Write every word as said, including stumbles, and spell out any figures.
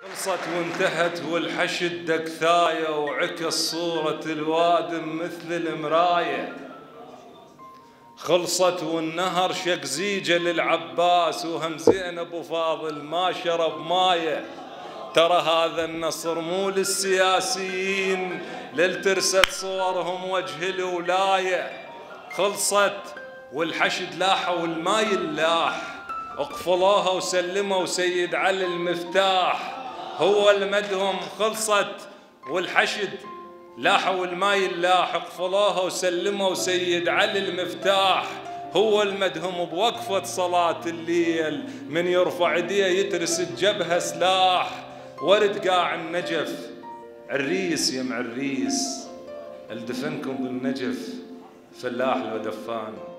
خلصت وانتهت والحشد دكثاية، وعكس صورة الوادم مثل المراية. خلصت والنهر شق زيجة للعباس، وهم زين ابو فاضل ما شرب مايه. ترى هذا النصر مو للسياسيين للترست صورهم وجه الولاية. خلصت والحشد لاحوا والماي اللاح، اقفلوها وسلموا سيد علي المفتاح هو المدهم. خلصت والحشد لاحوا والماي اللاح، اقفلوها وسلموا سيد علي المفتاح هو المدهم. بوقفة صلاة الليل من يرفع ايديه يترس الجبهة سلاح. ورد قاع النجف عريس يم عريس، الدفنكم بالنجف فلاح لو دفان.